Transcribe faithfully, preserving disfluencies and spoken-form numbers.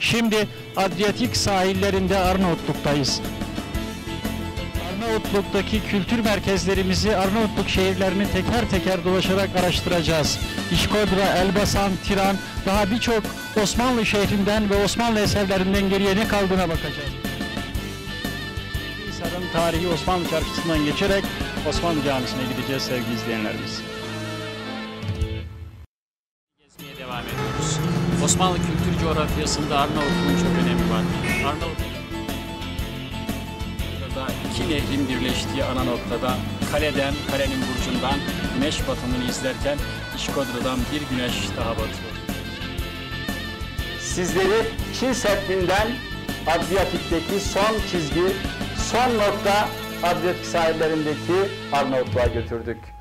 Şimdi Adriyatik sahillerinde Arnavutluk'tayız. Arnavutluk'taki kültür merkezlerimizi, Arnavutluk şehirlerini teker teker dolaşarak araştıracağız. İşkodra, Elbasan, Tiran, daha birçok Osmanlı şehrinden ve Osmanlı eserlerinden geriye ne kaldığına bakacağız. Hisar'ın tarihi Osmanlı Çarşısı'ndan geçerek Osmanlı Camisi'ne gideceğiz sevgili izleyenlerimiz. Gezmeye devam ediyoruz. Osmanlı kültür coğrafyasında Arnavutluğun çok önemi var. Arnavutluk iki nehrin birleştiği ana noktada kaleden, kalenin burcundan güneş batımını izlerken İşkodra'dan bir güneş daha batıyor. Sizleri Çin Seddi'nden Adriyatik'teki son çizgi, son nokta Adriyatik sahillerindeki Arnavutluğa götürdük.